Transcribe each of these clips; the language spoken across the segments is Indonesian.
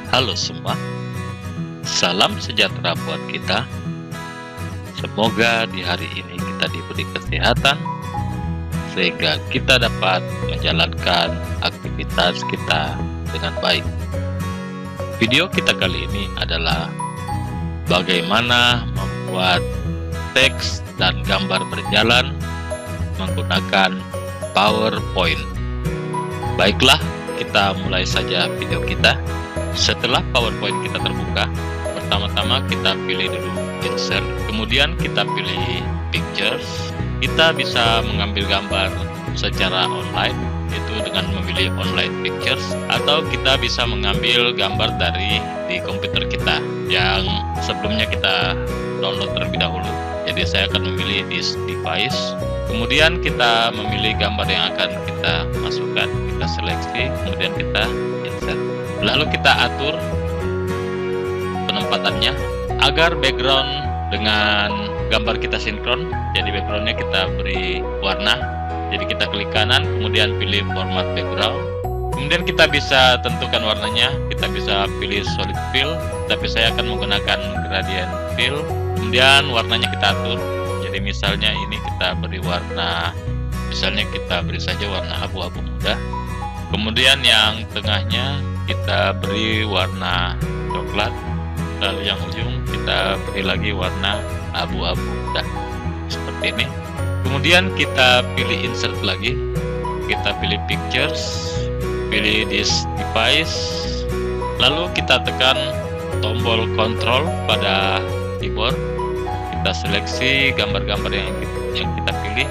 Halo semua, salam sejahtera buat kita. Semoga di hari ini kita diberi kesehatan sehingga kita dapat menjalankan aktivitas kita dengan baik. Video kita kali ini adalah bagaimana membuat teks dan gambar berjalan menggunakan PowerPoint. Baiklah, kita mulai saja video kita. Setelah PowerPoint kita terbuka, pertama-tama kita pilih dulu Insert, kemudian kita pilih Pictures. Kita bisa mengambil gambar secara online, yaitu dengan memilih Online Pictures, atau kita bisa mengambil gambar dari di komputer kita yang sebelumnya kita download terlebih dahulu. Jadi saya akan memilih this device, kemudian kita memilih gambar yang akan kita masukkan, kita seleksi, kemudian kita insert. Lalu kita atur penempatannya agar background dengan gambar kita sinkron. Jadi backgroundnya kita beri warna. Jadi kita klik kanan, kemudian pilih format background. Kemudian kita bisa tentukan warnanya. Kita bisa pilih solid fill, tapi saya akan menggunakan gradient fill. Kemudian warnanya kita atur. Jadi misalnya ini kita beri warna, misalnya kita beri saja warna abu-abu muda. Kemudian yang tengahnya kita beri warna coklat, lalu yang ujung kita beri lagi warna abu-abu muda seperti ini. Kemudian kita pilih insert lagi, kita pilih pictures, pilih this device, lalu kita tekan tombol control pada keyboard, kita seleksi gambar-gambar yang kita pilih.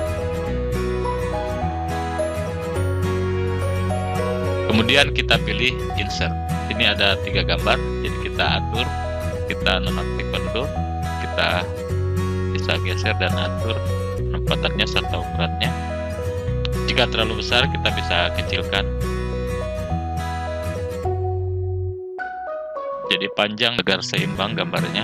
Kemudian kita pilih insert. Ini ada 3 gambar, jadi kita atur, kita nonaktifkan dulu, kita bisa geser dan atur penempatannya serta ukurannya. Jika terlalu besar kita bisa kecilkan. Jadi panjang agar seimbang gambarnya.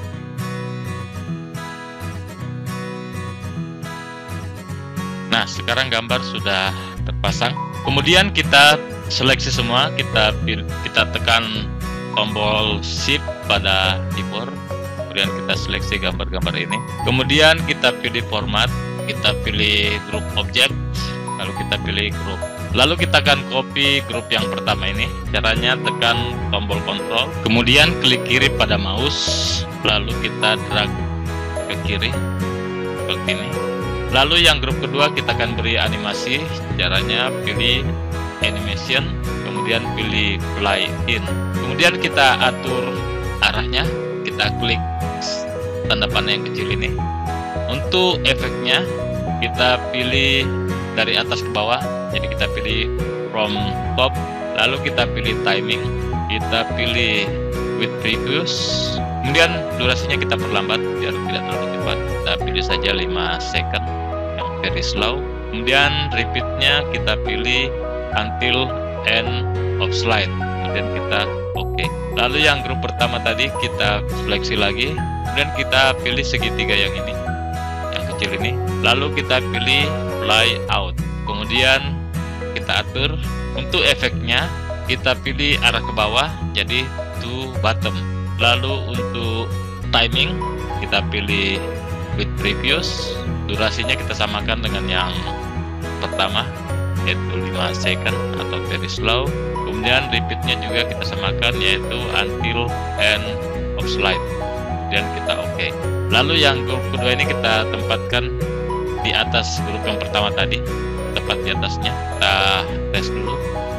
Nah, sekarang gambar sudah terpasang. Kemudian kita seleksi semua, kita tekan tombol Shift pada keyboard, kemudian kita seleksi gambar-gambar ini. Kemudian kita pilih format, kita pilih group object, lalu kita pilih group. Lalu kita akan copy grup yang pertama ini. Caranya tekan tombol Ctrl, kemudian klik kiri pada mouse, lalu kita drag ke kiri seperti ini. Lalu yang grup kedua kita akan beri animasi. Caranya pilih animation, kemudian pilih fly in. Kemudian kita atur arahnya, kita klik tanda panah yang kecil ini. Untuk efeknya kita pilih dari atas ke bawah, jadi kita pilih from top, lalu kita pilih timing, kita pilih with previous, kemudian durasinya kita perlambat biar tidak terlalu cepat, kita pilih saja 5 second yang very slow. Kemudian repeatnya kita pilih until end of slide, kemudian kita oke. Lalu yang grup pertama tadi kita seleksi lagi, kemudian kita pilih segitiga yang ini, yang kecil ini, lalu kita pilih fly out, kemudian kita atur. Untuk efeknya kita pilih arah ke bawah, jadi to bottom. Lalu untuk timing kita pilih with previous, durasinya kita samakan dengan yang pertama, yaitu 5 second atau very slow. Kemudian repeatnya juga kita samakan, yaitu until end of slide, kemudian kita oke. Lalu yang grup kedua ini kita tempatkan di atas grup yang pertama tadi, tepat di atasnya. Kita tes dulu,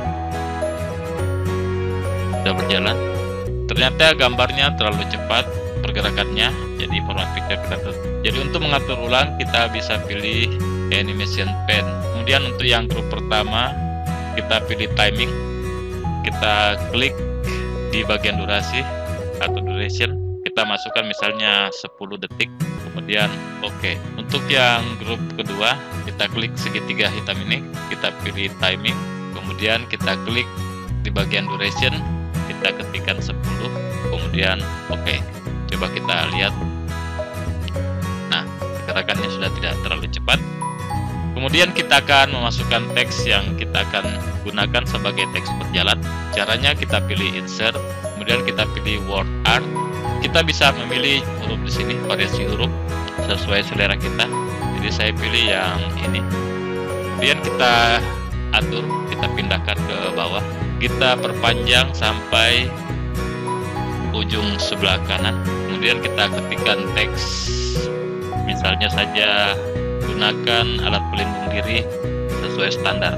sudah berjalan. Ternyata gambarnya terlalu cepat pergerakannya, jadi format picture kita tutup. Jadi untuk mengatur ulang kita bisa pilih animation pen. Kemudian untuk yang grup pertama kita pilih timing, kita klik di bagian durasi atau duration, kita masukkan misalnya 10 detik, kemudian oke. Untuk yang grup kedua kita klik segitiga hitam ini, kita pilih timing, kemudian kita klik di bagian duration, kita ketikkan 10, kemudian oke. Coba kita lihat. Nah, gerakannya sudah tidak terlalu cepat. Kemudian kita akan memasukkan teks yang kita akan gunakan sebagai teks berjalan. Caranya kita pilih insert, Kemudian kita pilih word art. Kita bisa memilih huruf di sini, variasi huruf sesuai selera kita. Jadi saya pilih yang ini. Kemudian kita atur, kita pindahkan ke bawah. Kita perpanjang sampai ujung sebelah kanan. Kemudian kita ketikkan teks, misalnya saja gunakan alat pelindung diri sesuai standar.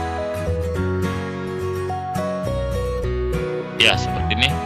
Ya, seperti ini.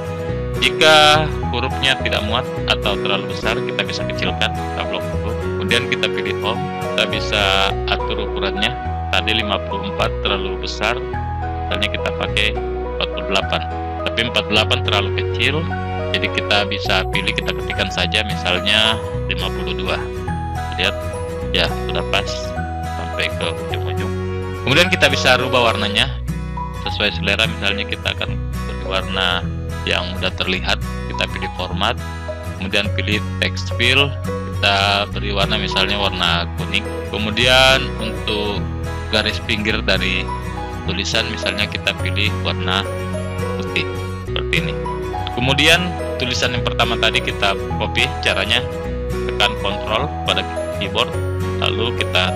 Jika hurufnya tidak muat atau terlalu besar, kita bisa kecilkan, kita blok dulu. Kemudian kita pilih home, kita bisa atur ukurannya. Tadi 54 terlalu besar, misalnya kita pakai 48. Tapi 48 terlalu kecil, jadi kita bisa pilih, kita ketikkan saja misalnya 52. Lihat, ya sudah pas sampai ke ujung-ujung. Kemudian kita bisa rubah warnanya sesuai selera, misalnya kita akan beri warna yang mudah terlihat, kita pilih format, kemudian pilih text fill, kita beri warna misalnya warna kuning. Kemudian untuk garis pinggir dari tulisan misalnya kita pilih warna putih seperti ini. Kemudian tulisan yang pertama tadi kita copy, caranya tekan Ctrl pada keyboard, lalu kita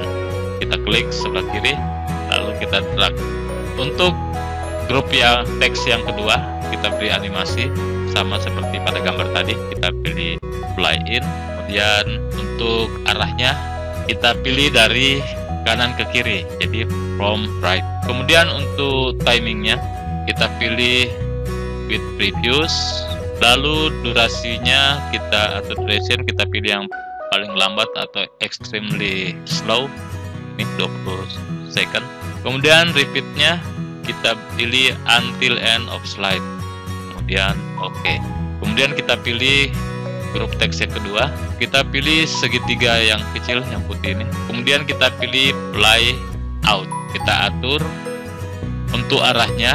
klik sebelah kiri, lalu kita drag. Untuk grup yang teks yang kedua, kita beri animasi sama seperti pada gambar tadi, kita pilih fly in. Kemudian untuk arahnya kita pilih dari kanan ke kiri, jadi from right. Kemudian untuk timingnya kita pilih with previous, lalu durasinya atau duration kita pilih yang paling lambat atau extremely slow, ini 20 second. Kemudian repeatnya kita pilih until end of slide, kemudian oke. Kemudian kita pilih grup teks yang kedua, kita pilih segitiga yang kecil yang putih ini. Kemudian kita pilih fly out, kita atur untuk arahnya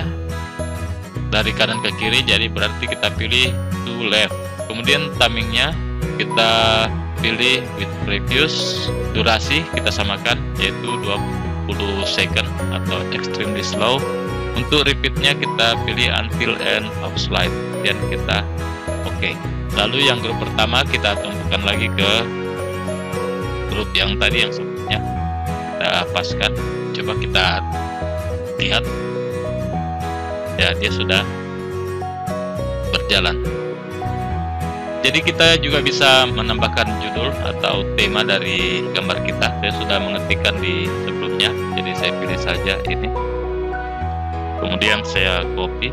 dari kanan ke kiri, jadi berarti kita pilih to left. Kemudian timingnya kita pilih with previous, durasi kita samakan yaitu 20 second atau extremely slow. Untuk repeatnya kita pilih until end of slide, dan kita oke. Lalu yang grup pertama kita tumpukan lagi ke grup yang tadi yang sebelumnya, kita paskan. Coba kita lihat, ya dia sudah berjalan. Jadi kita juga bisa menambahkan judul atau tema dari gambar kita. Saya sudah mengetikkan di sebelumnya, jadi saya pilih saja ini. Kemudian saya copy,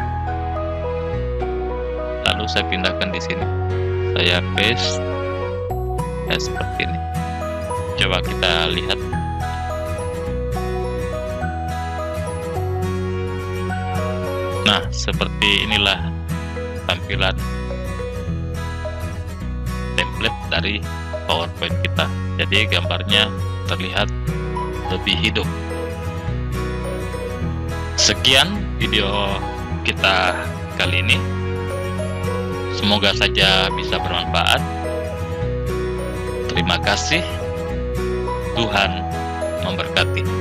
lalu saya pindahkan di sini. Saya paste, ya seperti ini. Coba kita lihat. Nah, seperti inilah tampilan template dari PowerPoint kita. Jadi gambarnya terlihat lebih hidup. Sekian video kita kali ini. Semoga saja bisa bermanfaat. Terima kasih. Tuhan memberkati.